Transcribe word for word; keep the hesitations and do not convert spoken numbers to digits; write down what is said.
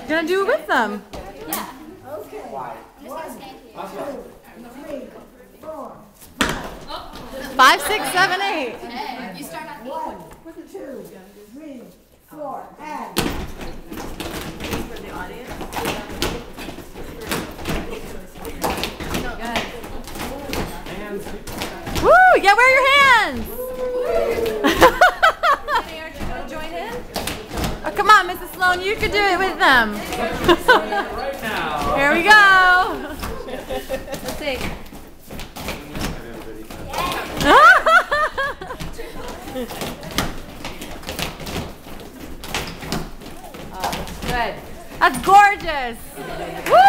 You're gonna do it with them. Yeah. Okay. I'm just gonna stand here. Three, four, Five, six, seven, eight. Hey, you start on eight. one, two, three, four, and. For the audience. Woo! Yeah, where are your hands? Jenny, aren't you going to join in? Oh, come on, Missus Sloane, you can do it with them. Right now. Here we go. Let's see. Oh, that's good. That's gorgeous. Woo!